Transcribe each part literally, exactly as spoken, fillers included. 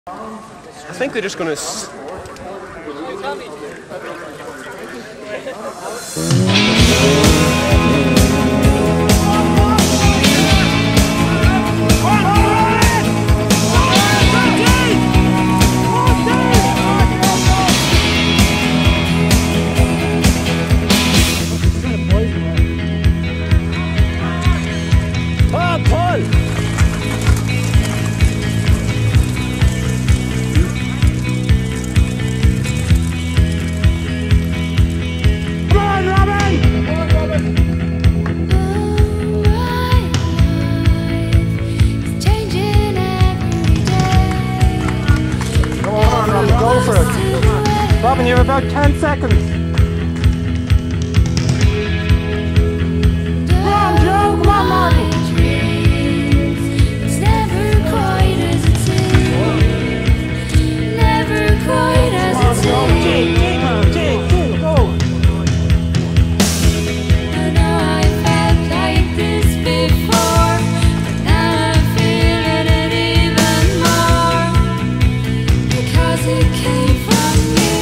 I think they're just going to... Robin, you have about ten seconds. Come on, Joe! Come on, Martin! It's never quite as it seems. Never quite as it seems. Jake, Jake, Jake, Jake, go! I know I felt like this before, but now I'm feeling it even more. Because it came from you.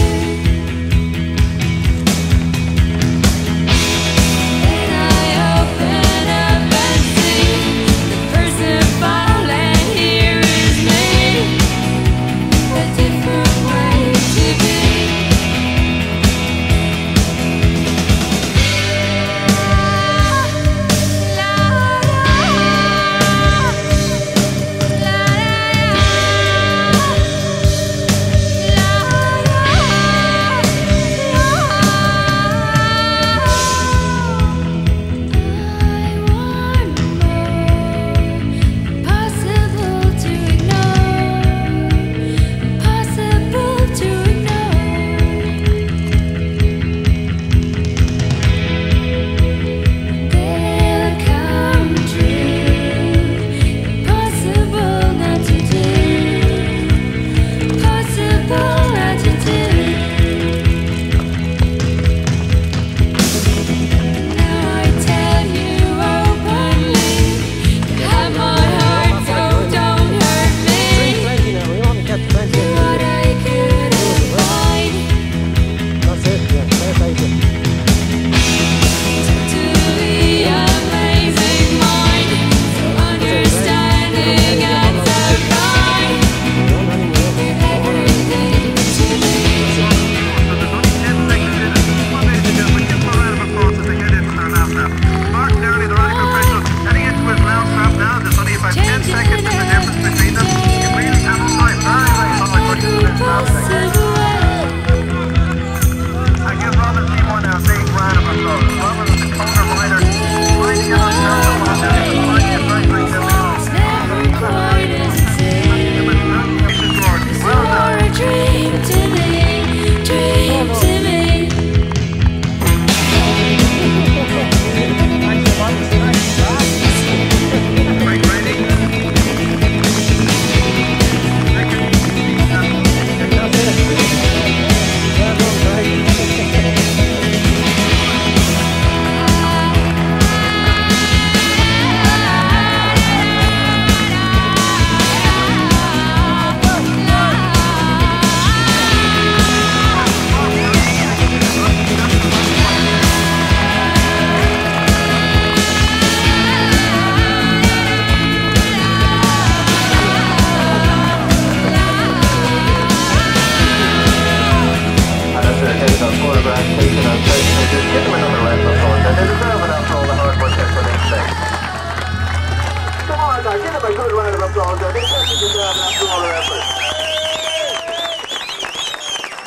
Give them a good round of applause.